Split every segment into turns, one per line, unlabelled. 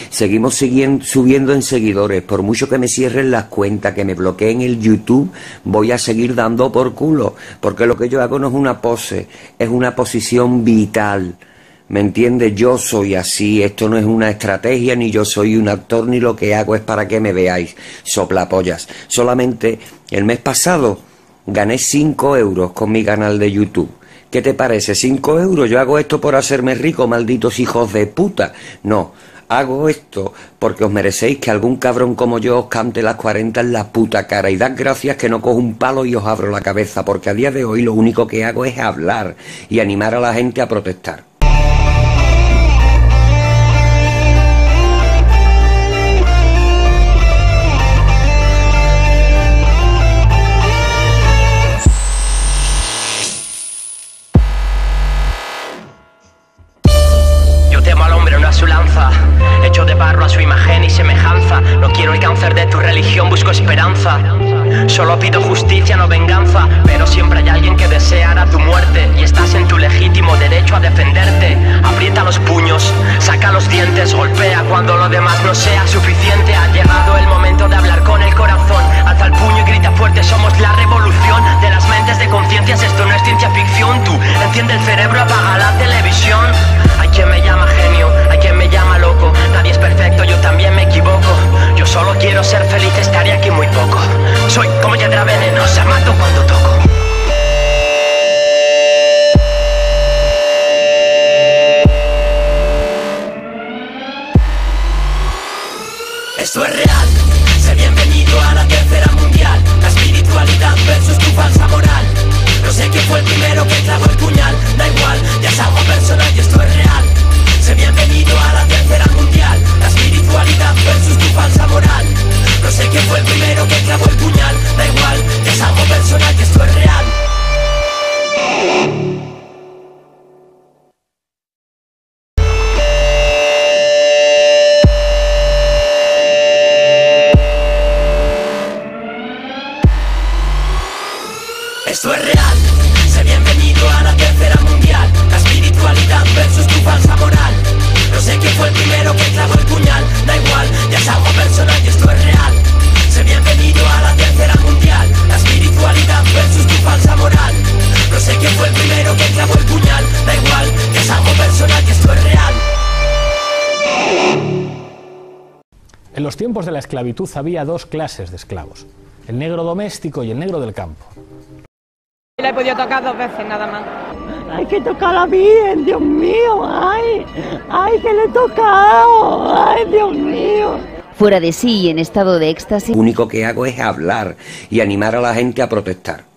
seguimos subiendo en seguidores. Por mucho que me cierren las cuentas, que me bloqueen el YouTube, voy a seguir dando por culo, porque lo que yo hago no es una pose, es una posición vital. ¿Me entiendes? Yo soy así, esto no es una estrategia, ni yo soy un actor, ni lo que hago es para que me veáis, soplapollas. Solamente el mes pasado gané 5 euros con mi canal de YouTube. ¿Qué te parece? 5 euros, yo hago esto por hacerme rico, malditos hijos de puta. No, hago esto porque os merecéis que algún cabrón como yo os cante las 40 en la puta cara, y dad gracias que no cojo un palo y os abro la cabeza, porque a día de hoy lo único que hago es hablar y animar a la gente a protestar.
Su lanza, hecho de barro a su imagen y semejanza. No quiero el cáncer de tu religión, busco esperanza. Solo pido justicia, no venganza. Pero siempre hay alguien que deseará tu muerte, y estás en tu legítimo derecho a defenderte. Aprieta los puños, saca los dientes, golpea cuando lo demás no sea suficiente. Ha llegado el momento de hablar con el corazón. Alza el puño y grita fuerte, somos la revolución de las mentes de conciencias. Esto no es ciencia ficción. Tú enciende el cerebro, apaga la televisión. Hay quien me llama genio, hay quien me llama loco. Nadie es perfecto, yo también me equivoco. Yo solo quiero ser feliz, estaré aquí muy poco. Soy como hiedra venenosa, mato cuando toco. Esto es real, sé bienvenido a la tercera mundial. La espiritualidad versus tu falsa moral. No sé quién fue el primero que clavó el puñal. Da igual, ya es algo personal y esto es real. Sé bienvenido a la tercera mundial. La espiritualidad versus tu falsa moral. No sé quién fue el primero que clavó el puñal. Da igual, ya es algo personal y esto es real. Esto es real, sé bienvenido a la tercera mundial. La espiritualidad versus tu falsa moral. No sé quién fue el primero que clavó el puñal. Da igual, ya es algo personal y esto es real. Sé bienvenido a la tercera mundial. La espiritualidad versus tu falsa moral. No sé quién fue el primero que clavó el puñal. Da igual, ya es algo personal y esto es real.
En los tiempos de la esclavitud había dos clases de esclavos: el negro doméstico y el negro del campo.
La he podido tocar 2 veces nada más.
Hay que tocarla bien, Dios mío, ay, que le he tocado, ay, Dios mío.
Fuera de sí y en estado de éxtasis.
Lo único que hago es hablar y animar a la gente a protestar.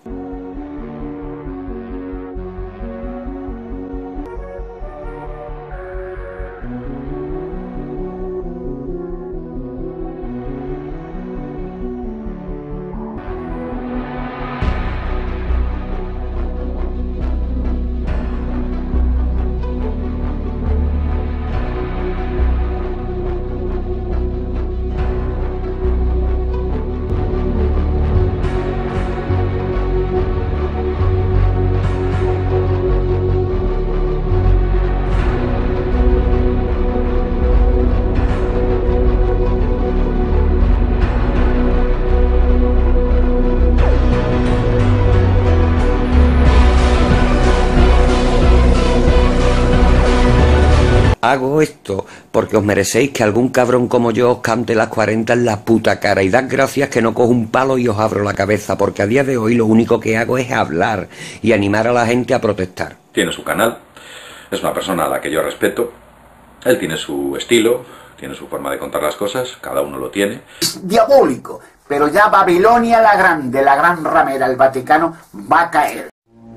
Hago esto porque os merecéis que algún cabrón como yo os cante las 40 en la puta cara, y dad gracias que no cojo un palo y os abro la cabeza, porque a día de hoy lo único que hago es hablar y animar a la gente a protestar.
Tiene su canal, es una persona a la que yo respeto, él tiene su estilo, tiene su forma de contar las cosas, cada uno lo tiene.
Es diabólico, pero ya Babilonia la Grande, la gran ramera, el Vaticano, va a caer.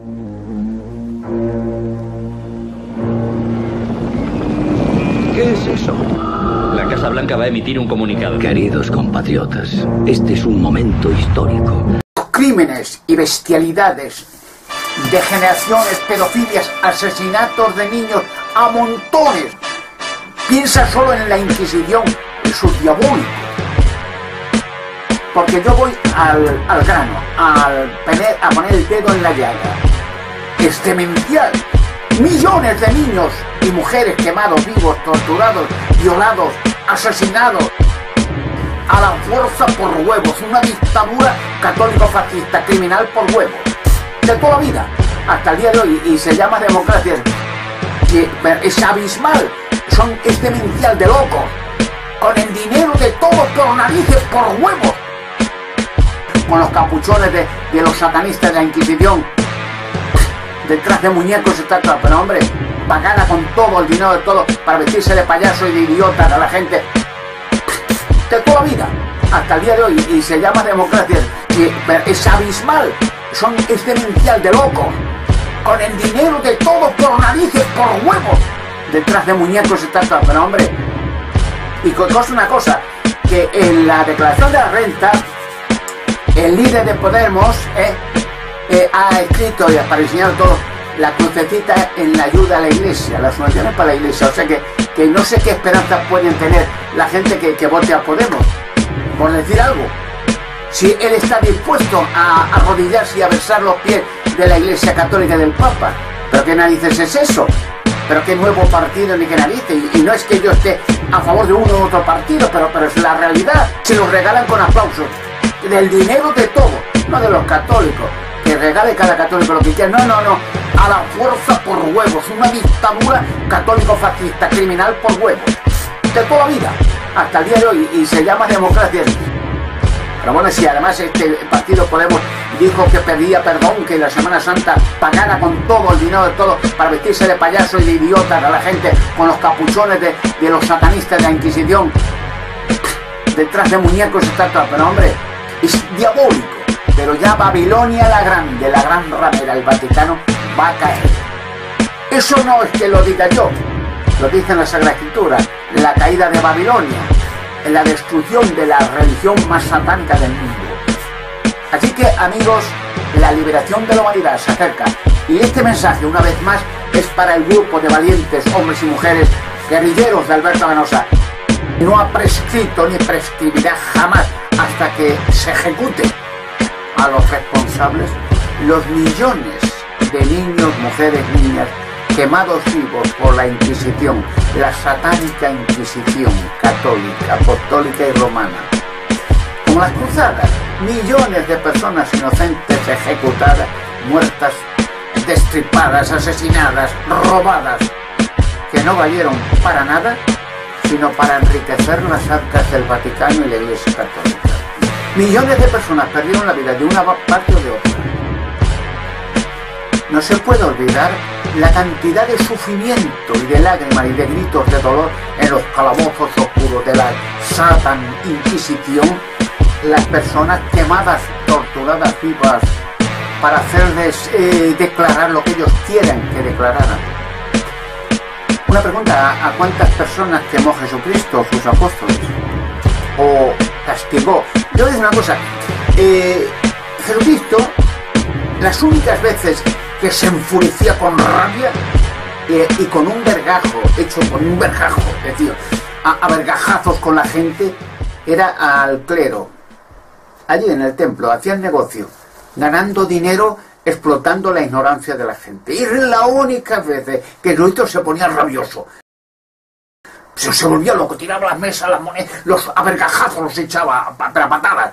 ¿Qué es eso? La Casa Blanca va a emitir un comunicado. Queridos compatriotas, este es un momento histórico.
Crímenes y bestialidades, degeneraciones, pedofilias, asesinatos de niños a montones. Piensa solo en la Inquisición, eso es diabólico. Porque yo voy al grano, a poner el dedo en la llaga. Es demencial. Millones de niños y mujeres quemados vivos, torturados, violados, asesinados a la fuerza por huevos, una dictadura católico-fascista, criminal por huevos, de toda la vida, hasta el día de hoy, y se llama democracia. Que es abismal, es demencial, de locos, con el dinero de todos por narices, por huevos, con los capuchones de los satanistas de la Inquisición, detrás de muñecos está claro, pero hombre, pagada con todo el dinero de todo, para vestirse de payaso y de idiota a la gente, de toda la vida, hasta el día de hoy, y se llama democracia, que es abismal, es demencial, de locos, con el dinero de todos por narices, por huevos, detrás de muñecos está claro, pero hombre, y cosa una cosa, que en la declaración de la renta, el líder de Podemos ha escrito, y para enseñar todo, la crucecita en la ayuda a la iglesia, las subvenciones para la iglesia, o sea que no sé qué esperanzas pueden tener la gente que vote a Podemos, por decir algo. Si él está dispuesto a arrodillarse y a besar los pies de la Iglesia Católica y del Papa, pero qué narices es eso, pero qué nuevo partido ni qué narices, y no es que yo esté a favor de uno u otro partido, pero es la realidad, se los regalan con aplausos, del dinero de todo, no de los católicos, que regale cada católico lo que quiera, no, a la fuerza por huevos, una dictadura católico-fascista, criminal por huevos, de toda la vida, hasta el día de hoy, y se llama democracia. Pero bueno, si además este partido Podemos dijo que pedía perdón, que la Semana Santa pagara con todo el dinero de todo para vestirse de payaso y de idiota a la gente, con los capuchones de los satanistas de la Inquisición, detrás de muñecos está todo, pero hombre, es diabólico. Pero ya Babilonia la grande, la gran ramera, el Vaticano, va a caer. Eso no es que lo diga yo, lo dice en la Sagrada Escritura, la caída de Babilonia, en la destrucción de la religión más satánica del mundo. Así que, amigos, la liberación de la humanidad se acerca. Y este mensaje, una vez más, es para el grupo de valientes hombres y mujeres guerrilleros de Alberto Ganosa. No ha prescrito ni prescribirá jamás hasta que se ejecute a los responsables los millones de niños, mujeres, niñas quemados vivos por la Inquisición, la satánica Inquisición católica, apostólica y romana. Como las cruzadas, millones de personas inocentes ejecutadas, muertas, destripadas, asesinadas, robadas, que no valieron para nada, sino para enriquecer las arcas del Vaticano y la Iglesia Católica. Millones de personas perdieron la vida de una parte o de otra. No se puede olvidar la cantidad de sufrimiento y de lágrimas y de gritos de dolor en los calabozos oscuros de la Satan Inquisición, las personas quemadas, torturadas vivas, para hacerles declarar lo que ellos quieren que declararan. Una pregunta, ¿a cuántas personas quemó Jesucristo, sus apóstoles? ¿O castigó? Yo les digo una cosa, Jesucristo, las únicas veces que se enfurecía con rabia y con un vergajo, hecho con un vergajo, es decir, a vergajazos con la gente, era al clero. Allí en el templo hacían negocio, ganando dinero, explotando la ignorancia de la gente. Y es la única vez que Jesucristo se ponía rabioso. Se volvía loco, tiraba las mesas, las monedas, a vergajazos los echaba a patadas.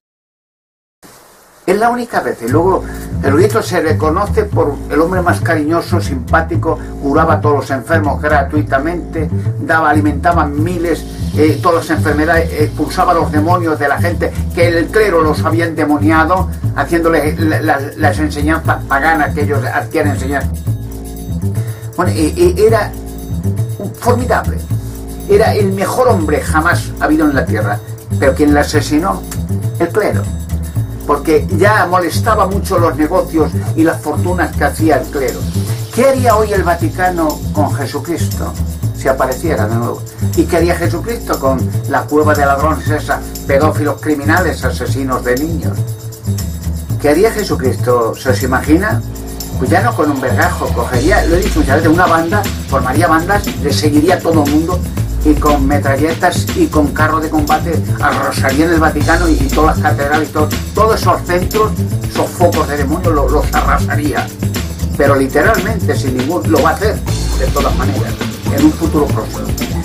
Es la única vez, y luego Jesucristo se reconoce por el hombre más cariñoso, simpático, curaba a todos los enfermos gratuitamente, alimentaba miles, todas las enfermedades, expulsaba a los demonios de la gente, que el clero los había endemoniado, haciéndoles las enseñanzas paganas que ellos quieren enseñar. Bueno, era formidable, era el mejor hombre jamás habido en la tierra, pero quien le asesinó, el clero. Porque ya molestaba mucho los negocios y las fortunas que hacía el clero. ¿Qué haría hoy el Vaticano con Jesucristo si apareciera de nuevo? ¿Y qué haría Jesucristo con la cueva de ladrones esa, pedófilos criminales, asesinos de niños? ¿Qué haría Jesucristo? ¿Se os imagina? Pues ya no con un vergajo, cogería, lo he dicho muchas veces, una banda, formaría bandas, le seguiría a todo el mundo, y con metralletas y con carros de combate arrasarían el Vaticano y todas las catedrales, todos esos centros, esos focos de demonio los arrasaría. Pero literalmente, sin ningún, lo va a hacer de todas maneras, en un futuro próximo.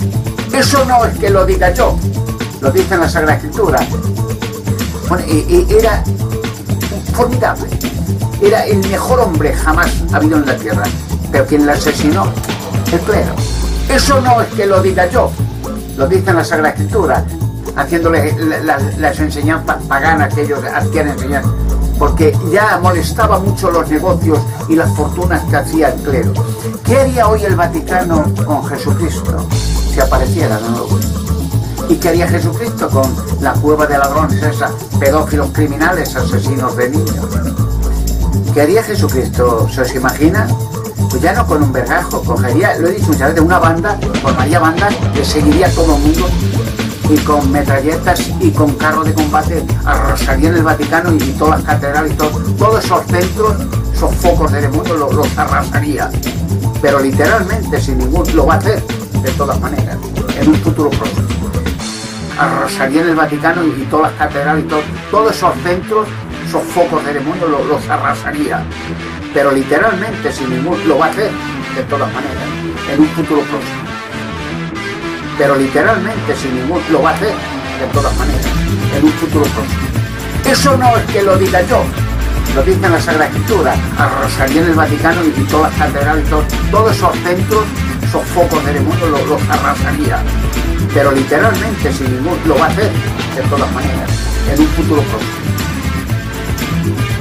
Eso no es que lo diga yo, lo dice en la Sagrada Escritura. Bueno, era formidable, era el mejor hombre jamás habido en la tierra, pero quien le asesinó, el clero. Eso no es que lo diga yo, lo dice en la Sagrada Escritura, haciéndole las enseñanzas paganas que ellos hacían enseñar, porque ya molestaba mucho los negocios y las fortunas que hacía el clero. ¿Qué haría hoy el Vaticano con Jesucristo si apareciera de nuevo? ¿Y qué haría Jesucristo con la cueva de ladrones, esas pedófilos criminales, asesinos de niños? ¿Qué haría Jesucristo? ¿Se os imagina? Pues ya no con un vergajo, cogería, lo he dicho muchas veces, una banda, formaría bandas que seguiría todo el mundo y con metralletas y con carros de combate arrasarían el Vaticano y todas las catedrales y todos esos centros, esos focos del mundo los arrasaría. Pero literalmente, sin ningún, lo va a hacer de todas maneras, en un futuro próximo. Arrasarían el Vaticano y todas las catedrales y todos esos centros, esos focos del mundo los arrasaría. Pero literalmente, sin ningún, lo va a hacer de todas maneras, en un futuro próximo. Pero literalmente, sin ningún, lo va a hacer de todas maneras, en un futuro próximo. Eso no es que lo diga yo, lo dice en la Sagrada Escritura. Arrasarían el Vaticano y todas las catedrales y todos esos centros, esos focos del mundo los arrasaría. Pero literalmente, sin ningún, lo va a hacer de todas maneras, en un futuro próximo.